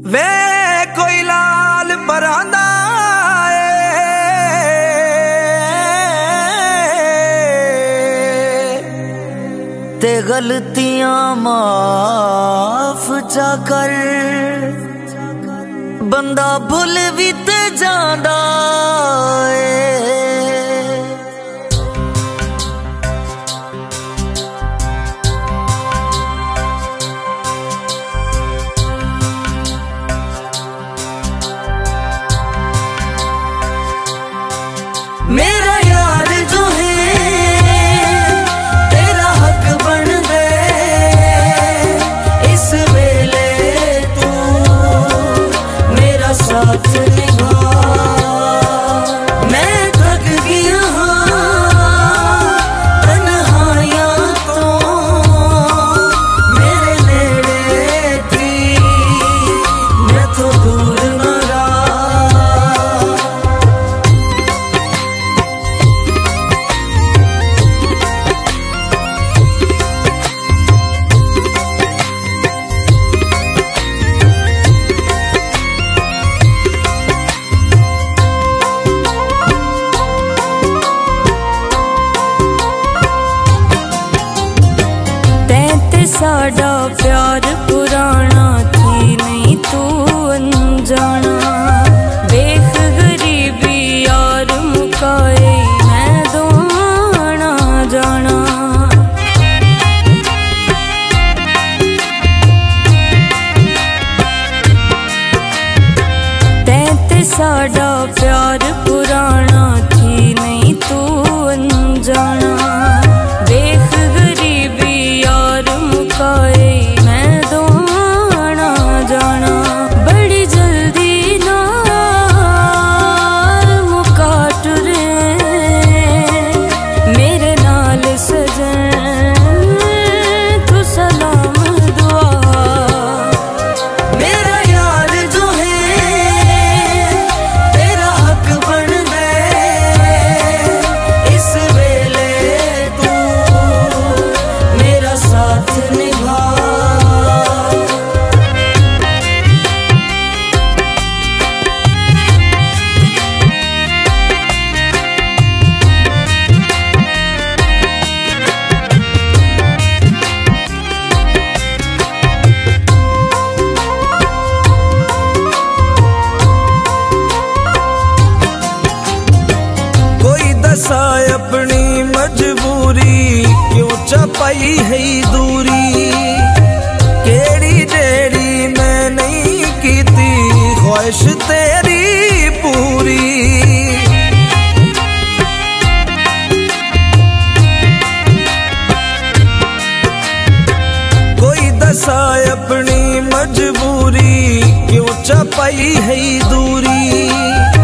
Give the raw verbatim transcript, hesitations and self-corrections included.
वे कोई लाल परांदा ते गलतियां माफ जा कर, बंदा भुल भी ते जांदा मेरा यार जो है तेरा हक बन दे, इस वेले तू मेरा साथ निभा। मैं थक गया तन्हाइयां तो मेरे नेड़े थी, मैं तो दूर न साडा प्यार पुराना थी नहीं तू अनजाना। देख गरीबी यार मुकाए मैं दोना जाना। तैते साडा प्यार पुराना थी नहीं तू अनजाना। देख गरीबी यार मुकाए मैं दोना जाना। बड़ी जल्दी नाल मुका टुरे मेरे नाल सजन तू सलाम दुआ। मेरा यार जो है तेरा हक बन दे, इस वेले तू मेरा साथ निभा। कोई दसा अपनी मजबूरी क्यों छपाई है दूरी। केड़ी जेड़ी मैं नहीं कीती ख्वाहिश तेरी पूरी। कोई दसा अपनी मजबूरी क्यों छपाई है दूरी।